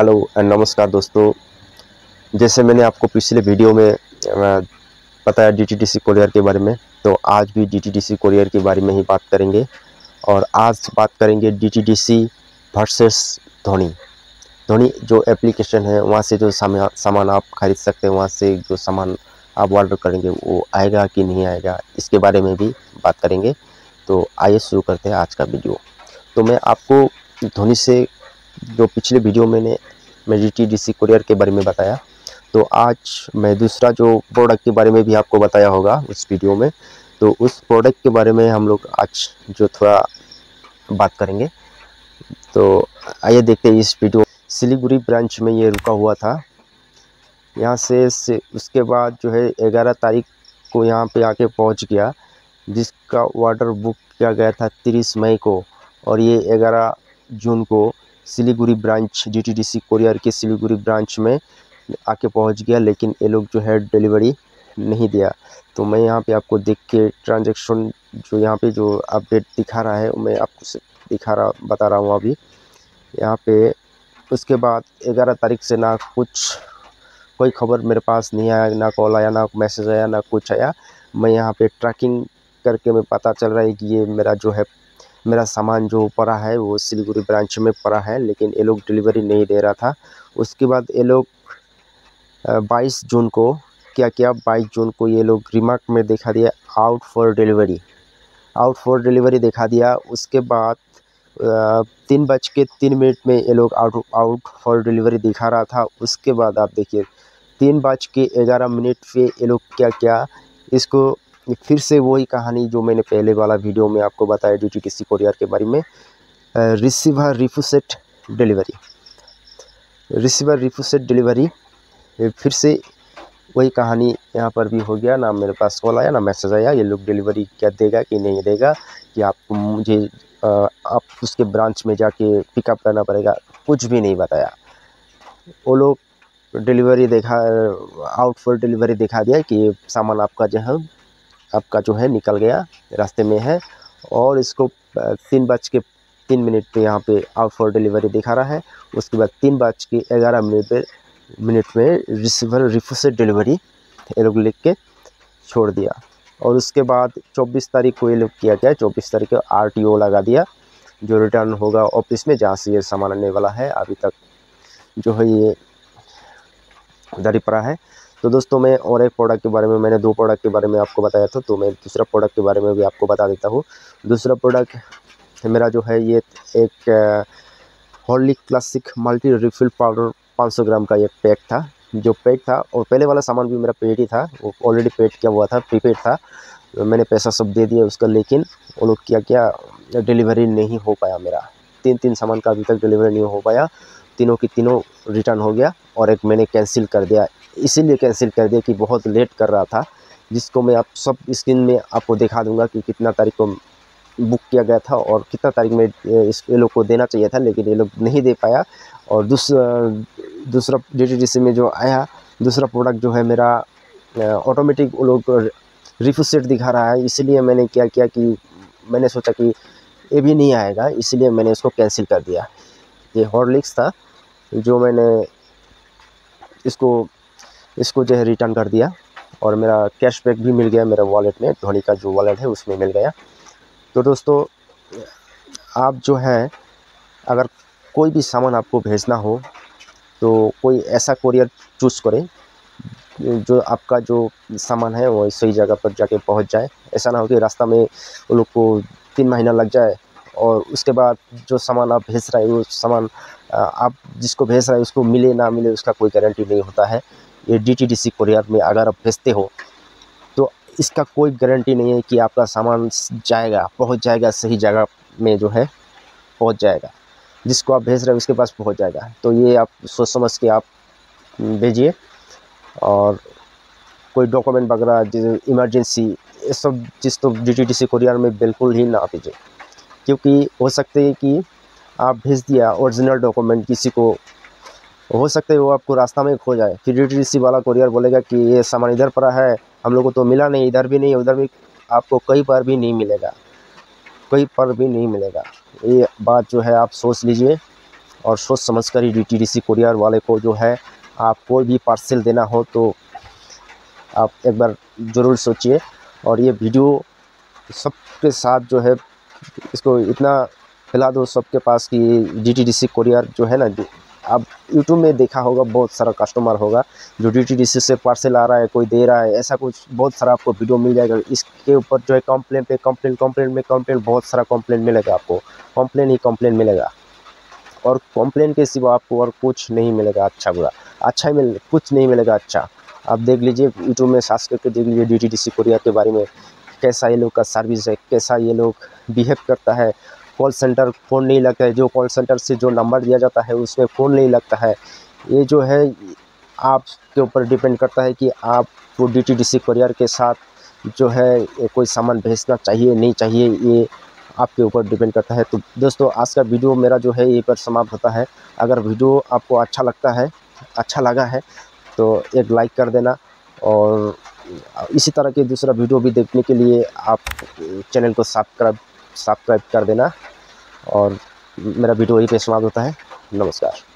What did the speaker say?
Hello and नमस्कार दोस्तों। जैसे मैंने आपको पिछले वीडियो में बताया डीटीडीसी कोरियर के बारे में, तो आज भी डीटीडीसी कोरियर के बारे में ही बात करेंगे। और आज बात करेंगे डीटीडीसी वर्सेस धोनी। धोनी जो एप्लीकेशन है वहाँ से जो सामान आप खरीद सकते हैं, वहाँ से जो सामान आप ऑर्डर करेंगे वो आएगा कि नहीं आएगा, इसके बारे में भी बात करेंगे। तो आइए शुरू करते हैं आज का वीडियो। तो मैं आपको धोनी से जो पिछले वीडियो मैं डीटीडीसी कोरियर के बारे में बताया, तो आज मैं दूसरा जो प्रोडक्ट के बारे में भी आपको बताया होगा उस वीडियो में। तो उस प्रोडक्ट के बारे में हम लोग आज जो थोड़ा बात करेंगे। तो आइए देखते हैं इस वीडियो। सिलीगुड़ी ब्रांच में ये रुका हुआ था। यहाँ से उसके बाद जो है 11 तारीख को यहाँ पे आके पहुँच गया, जिसका ऑर्डर बुक किया गया था 30 मई को, और ये 11 जून को सिलीगुड़ी ब्रांच डीटीडीसी कोरियर के सिलीगुड़ी ब्रांच में आके पहुंच गया। लेकिन ये लोग जो है डिलीवरी नहीं दिया। तो मैं यहाँ पे आपको देख के ट्रांजैक्शन जो यहाँ पे जो अपडेट दिखा रहा है मैं आपको बता रहा हूँ अभी यहाँ पे। उसके बाद 11 तारीख से ना कोई खबर मेरे पास नहीं आया, ना कॉल आया, ना मैसेज आया, ना कुछ आया। मैं यहाँ पे ट्रैकिंग करके मैं पता चल रहा है कि ये मेरा सामान जो पड़ा है वो सिलीगुड़ी ब्रांच में पड़ा है, लेकिन ये लोग डिलीवरी नहीं दे रहा था। उसके बाद ये लोग 22 जून को क्या किया, 22 जून को ये लोग रिमार्क में दिखा दिया आउट फॉर डिलीवरी दिखा दिया। उसके बाद 3:03 में ये लोग आउट फॉर डिलीवरी दिखा रहा था। उसके बाद आप देखिए 3:11 पे ये लोग क्या इसको फिर से वही कहानी जो मैंने पहले वाला वीडियो में आपको बताया डीटीडीसी कोरियर के बारे में। रिसीवर रिफ्यूज डिलीवरी फिर से वही कहानी यहाँ पर भी हो गया। ना मेरे पास कॉल आया, ना मैसेज आया। ये लोग डिलीवरी क्या देगा कि नहीं देगा, कि आपको आप उसके ब्रांच में जाके पिकअप करना पड़ेगा, कुछ भी नहीं बताया। वो लोग आउट फॉर डिलीवरी दिखा दिया कि सामान आपका जो है निकल गया, रास्ते में है। और इसको 3:03 पे यहाँ पे आउट फॉर डिलीवरी दिखा रहा है। उसके बाद 3:11 में रिसीवर रिफ्यूज डिलीवरी ये लोग लिख के छोड़ दिया। और उसके बाद 24 तारीख को ये लोग किया गया, 24 तारीख को RTO लगा दिया, जो रिटर्न होगा ऑफिस में जहाँ से ये सामान आने वाला है। अभी तक जो है ये उधर ही पड़ा है। तो दोस्तों मैं और एक प्रोडक्ट के बारे में, मैंने 2 प्रोडक्ट के बारे में आपको बताया था, तो मैं दूसरा प्रोडक्ट के बारे में भी आपको बता देता हूँ। दूसरा प्रोडक्ट मेरा जो है ये एक Horlicks classic multi refill powder 500 gram का एक पैक था। जो पैक था, और पहले वाला सामान भी मेरा पेड ही था, वो ऑलरेडी पेड किया हुआ था, प्रीपेड था। तो मैंने पैसा सब दे दिया उसका, लेकिन वो लोग क्या डिलीवरी नहीं हो पाया मेरा। 3 सामान का अभी तक डिलीवरी नहीं हो पाया। तीनों की तीनों रिटर्न हो गया, और एक मैंने कैंसिल कर दिया। इसीलिए कैंसिल कर दिया कि बहुत लेट कर रहा था, जिसको मैं आप सब स्क्रीन में आपको दिखा दूंगा कि कितना तारीख को बुक किया गया था और कितना तारीख में ये लोग को देना चाहिए था, लेकिन ये लोग नहीं दे पाया। और दूसरा डीटीडीसी में जो आया दूसरा प्रोडक्ट जो है मेरा ऑटोमेटिक वो लोग रिफ्यूज सेट दिखा रहा है। इसलिए मैंने क्या किया कि मैंने सोचा कि ये भी नहीं आएगा, इसलिए मैंने इसको कैंसिल कर दिया। ये हॉर्लिक्स था, जो मैंने इसको जो है रिटर्न कर दिया, और मेरा कैशबैक भी मिल गया मेरा वॉलेट में, धोनी का जो वॉलेट है उसमें मिल गया। तो दोस्तों आप जो है अगर कोई भी सामान आपको भेजना हो तो कोई ऐसा कोरियर चूज़ करें जो आपका जो सामान है वो सही जगह पर जाके पहुंच जाए। ऐसा ना हो कि रास्ता में वो लोग को 3 महीना लग जाए, और उसके बाद जो सामान आप भेज रहे हैं वो सामान आप जिसको भेज रहे हैं उसको मिले ना मिले उसका कोई गारंटी नहीं होता है। ये डीटीडीसी कोरियर में अगर आप भेजते हो तो इसका कोई गारंटी नहीं है कि आपका सामान पहुंच जाएगा सही जगह में, जो है पहुंच जाएगा, जिसको आप भेज रहे हैं उसके पास पहुंच जाएगा। तो ये आप सोच समझ के आप भेजिए। और कोई डॉक्यूमेंट वगैरह इमरजेंसी ये सब चीज़ तो डीटीडीसी कोरियर में बिल्कुल ही ना भेजिए, क्योंकि हो सकते है कि आप भेज दिया ओरिजिनल डॉक्यूमेंट किसी को, हो सकता है वो आपको रास्ता में खो जाए। फिर डीटीडीसी वाला कोरियर बोलेगा कि ये सामान इधर पड़ा है, हम लोगों को तो मिला नहीं, इधर भी नहीं, उधर भी, आपको कहीं पर भी नहीं मिलेगा। ये बात जो है आप सोच लीजिए। और सोच समझ कर ही DTDC कोरियर वाले को जो है आप कोई भी पार्सल देना हो तो आप एक बार ज़रूर सोचिए। और ये वीडियो सबके साथ जो है इसको इतना फैला दो सबके पास कि DTDC कोरियर जो है ना, आप यूट्यूब में देखा होगा, बहुत सारा कस्टमर होगा जो DTDC से पार्सल आ रहा है, कोई दे रहा है, ऐसा कुछ बहुत सारा आपको वीडियो मिल जाएगा। इसके ऊपर जो है कंप्लेंट पे कंप्लेंट बहुत सारा कंप्लेंट मिलेगा, आपको कंप्लेंट ही कंप्लेंट मिलेगा। और कंप्लेंट के सिवा आपको और कुछ नहीं मिलेगा, अच्छा बुरा अच्छा ही कुछ नहीं मिलेगा। अच्छा आप देख लीजिए, यूट्यूब में सर्च करके देख लीजिए DTDC कोरियर के बारे में, कैसा ये लोग का सर्विस है, कैसा ये लोग बिहेव करता है। कॉल सेंटर फ़ोन नहीं लगता है, जो कॉल सेंटर से जो नंबर दिया जाता है उसमें फ़ोन नहीं लगता है। ये जो है आपके ऊपर डिपेंड करता है कि आपको DTDC कोरियर के साथ जो है कोई सामान भेजना चाहिए नहीं चाहिए, ये आपके ऊपर डिपेंड करता है। तो दोस्तों, आज का वीडियो मेरा जो है यहीं पर समाप्त होता है। अगर वीडियो आपको अच्छा लगता है, अच्छा लगा है तो एक लाइक कर देना, और इसी तरह के दूसरा वीडियो भी देखने के लिए आप चैनल को सब्सक्राइब कर देना। और मेरा वीडियो यहीं पे समाप्त होता है। नमस्कार।